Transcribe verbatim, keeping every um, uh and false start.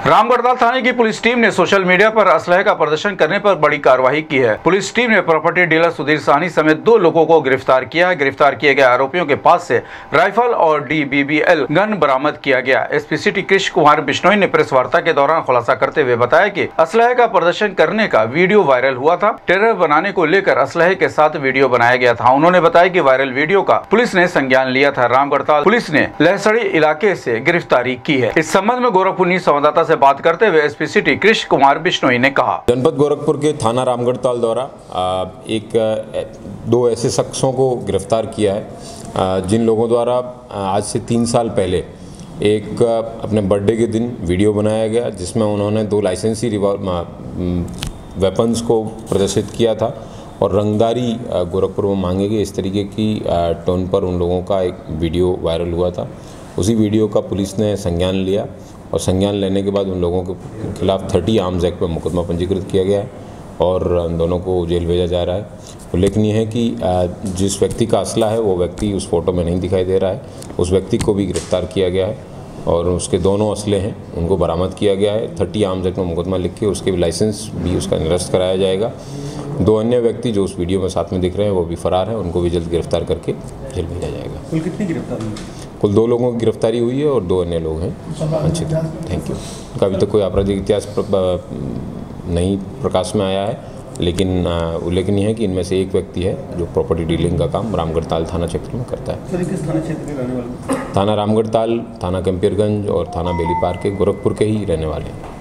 रामगढ़ताल थाने की police team ने सोशल मीडिया पर असलहे का प्रदर्शन करने पर बड़ी कार्रवाई की है। पुलिस टीम ने प्रॉपर्टी डीलर सुधीर साहनी समेत दो लोगों को गिरफ्तार किया है। गिरफ्तार किए गए आरोपियों के पास से राइफल और D B B L gun बरामद किया गया। एसपी सिटी कृष्ण कुमार बिश्नोई ने प्रेस वार्ता के दौरान खुलासा करते हुए बताया कि असलहे का प्रदर्शन करने का वीडियो वायरल हुआ था। टेरर बनाने को लेकर असलहे के साथ वीडियो बनाया गया था। उन्होंने बताया कि वायरल वीडियो का पुलिस ने संज्ञान लिया था। रामगढ़ताल पुलिस ने लहसड़ी इलाके से गिरफ्तारी की है। इस संबंध में गोरखपुर संवाददाता से बात करते हुए एसपी सिटी कृष्ण कुमार बिश्नोई ने कहा, जनपद गोरखपुर के थाना रामगढ़ताल द्वारा एक दो ऐसे शख्सों को गिरफ्तार किया है जिन लोगों द्वारा आज से तीन साल पहले एक अपने बर्थडे के दिन वीडियो बनाया गया जिसमें उन्होंने दो लाइसेंसी वेपन्स को प्रदर्शित किया था और रंगदारी गोरखपुर में मांगे गए, इस तरीके की टोन पर उन लोगों का एक वीडियो वायरल हुआ था। उसी वीडियो का पुलिस ने संज्ञान लिया और संज्ञान लेने के बाद उन लोगों के खिलाफ तीस आर्म्स एक्ट पर मुकदमा पंजीकृत किया गया है और उन दोनों को जेल भेजा जा रहा है। उल्लेखनीय है कि जिस व्यक्ति का असला है वो व्यक्ति उस फोटो में नहीं दिखाई दे रहा है, उस व्यक्ति को भी गिरफ्तार किया गया है और उसके दोनों असले हैं उनको बरामद किया गया है। तीस आर्म्स एक्ट में मुकदमा लिख के उसके भी लाइसेंस भी उसका निरस्त कराया जाएगा। दो अन्य व्यक्ति जो उस वीडियो में साथ में दिख रहे हैं वो भी फरार हैं, उनको भी जल्द गिरफ्तार करके जेल भेजा जाएगा। कुल कितनी गिरफ्तारी हुई? कुल दो लोगों की गिरफ्तारी हुई है और दो अन्य लोग हैं वांछित। Thank you. उनका अभी तक कोई आपराधिक इतिहास नहीं प्रकाश में आया है, लेकिन उल्लेखनीय है कि इनमें से एक व्यक्ति है जो प्रॉपर्टी डीलिंग का काम रामगढ़ताल थाना क्षेत्र में करता है। सर, किस थाना क्षेत्र के रहने वाले? थाना रामगढ़ताल, थाना कंपियरगंज और थाना बेलीपार के गोरखपुर के ही रहने वाले हैं।